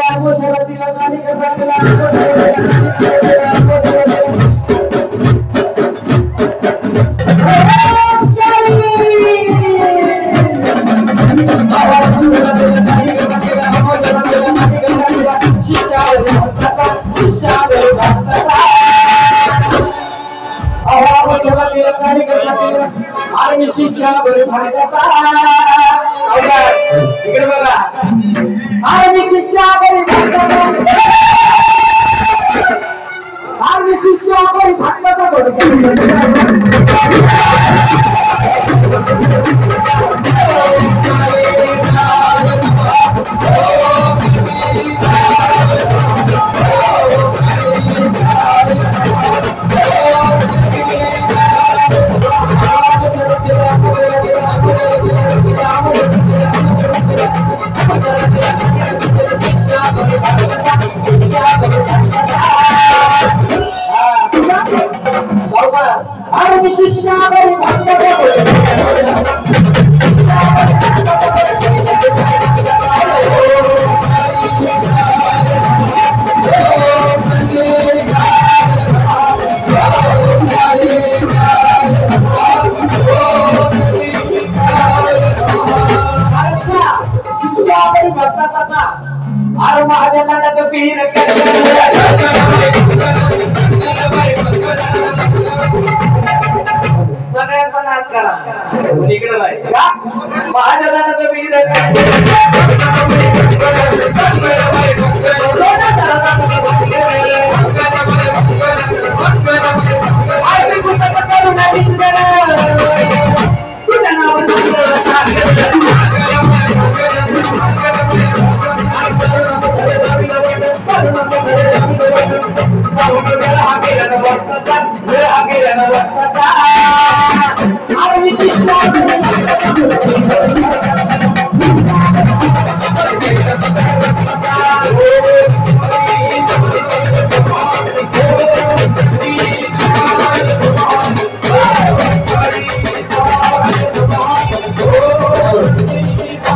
आम्ही शिष्यावर भारताचा इकडे बघा आम्ही शिष्यावर भारताचा आम्ही शिष्यावर शिष्यावर भक्ताचा अरे माझ्या नाटात पीर सगळ्यांचा नाच करा इकडे नाही का माझ्या नाटात पीर तुझ्या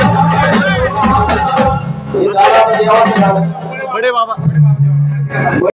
बड़े बाबा